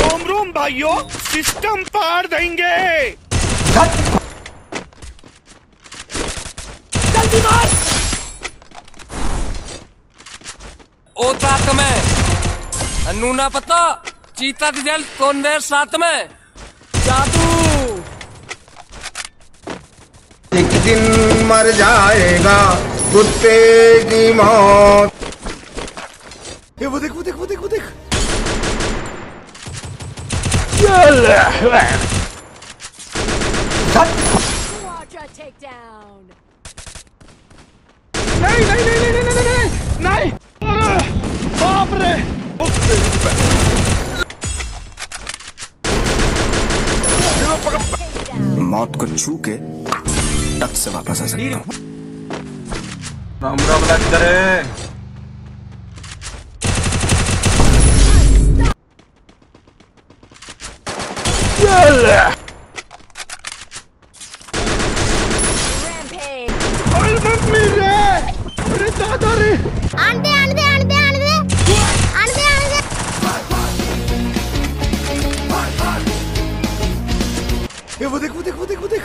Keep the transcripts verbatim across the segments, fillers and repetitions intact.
रोम रोम भाइयों, सिस्टम पार देंगे। जल्दी मार। ओ तात में नूना पता चीता दी जल कौन देर साथ में जादू। एक दिन मर जाएगा कुत्ते की मौत। ये वो देख वो देख वो देख वो देख। नहीं नहीं नहीं नहीं नहीं नहीं नहीं, बाप रे। मौत को छू के टक से वापस आ सकता हूँ। राम राम लग करे। मम्मी रे, अरे दादा रे। आंदे आंदे आंदे आंदे आंदे आंदे। ये वो देख वो देख वो देख वो देख।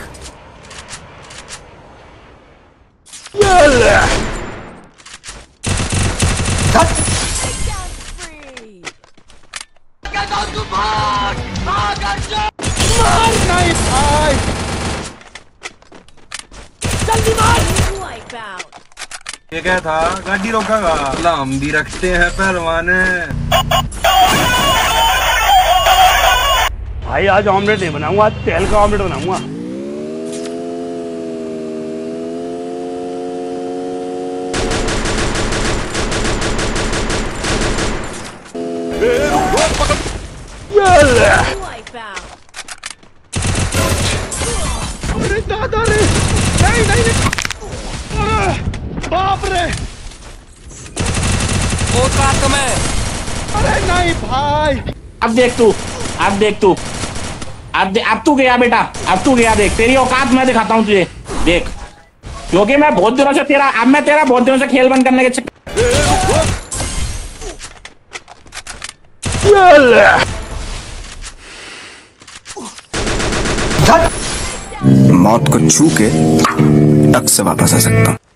मार नहीं भाई, जल्दी मार। ये क्या था? गाड़ी रोकागा। हम भी रखते हैं पहलवाने। भाई आज ऑमलेट नहीं बनाऊंगा, आज तेल का ऑमलेट बनाऊंगा। अरे दादा रे, नहीं नहीं नहीं, अरे बाप रे। ओ तात में अरे नहीं भाई। अब देख तू, अब देख तू, अब दे, अब तू गया बेटा, अब तू गया। देख तेरी औकात मैं दिखाता हूँ तुझे, देख। क्योंकि मैं बहुत दिनों से तेरा अब मैं तेरा बहुत दिनों से खेल बंद करने के चक्कर। मौत को छू के टक से वापस आ सकता हूँ।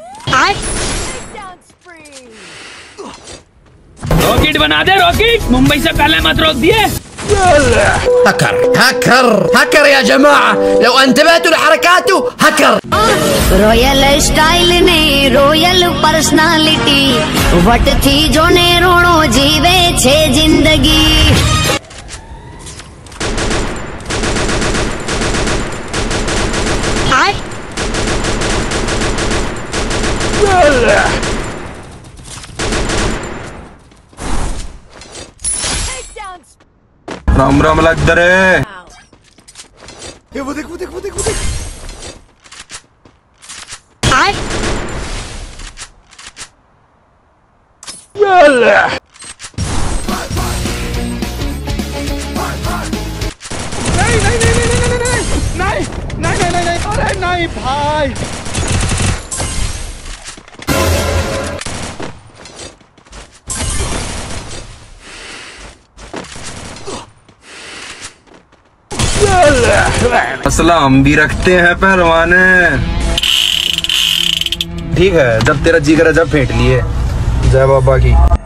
रॉकेट बना दे रॉकेट, मुंबई से पहले मत रोक दिए। هكر هكر هكر يا جماعة، لو انتبهتوا لحركاته هكر। रॉयल स्टाइल ने रॉयल पर्सनालिटी वट थी जो ने रोणो जीवे छे जिंदगी। राम राम लग दरे। ये वो देख वो देख वो देख वो देख। नहीं नहीं नहीं नहीं नहीं नहीं नहीं नहीं नहीं नहीं, अरे नहीं भाई। असला हम भी रखते हैं पहलवाने। ठीक है, जब तेरा जी करा जब फेंट लिए। जय बाबा की।